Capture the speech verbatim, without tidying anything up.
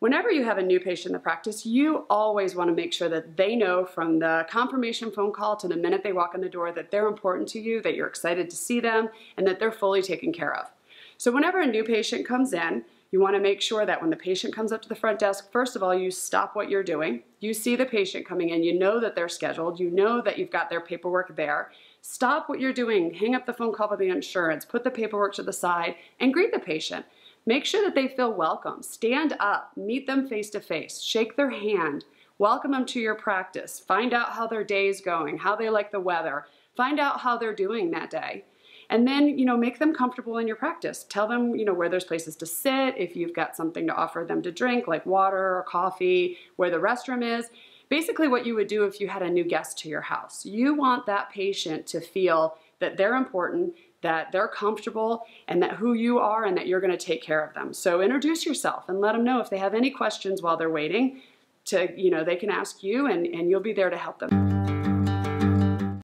Whenever you have a new patient in the practice, you always want to make sure that they know from the confirmation phone call to the minute they walk in the door that they're important to you, that you're excited to see them, and that they're fully taken care of. So whenever a new patient comes in, you want to make sure that when the patient comes up to the front desk, first of all, you stop what you're doing. You see the patient coming in, you know that they're scheduled, you know that you've got their paperwork there. Stop what you're doing, hang up the phone call with the insurance, put the paperwork to the side, and greet the patient. Make sure that they feel welcome. Stand up, meet them face to face, shake their hand, welcome them to your practice, find out how their day is going, how they like the weather, find out how they're doing that day. And then, you know, make them comfortable in your practice. Tell them, you know, where there's places to sit, if you've got something to offer them to drink, like water or coffee, where the restroom is. Basically what you would do if you had a new guest to your house. You want that patient to feel that they're important, that they're comfortable, and that who you are and that you're gonna take care of them. So introduce yourself and let them know if they have any questions while they're waiting to, you know, they can ask you and, and you'll be there to help them.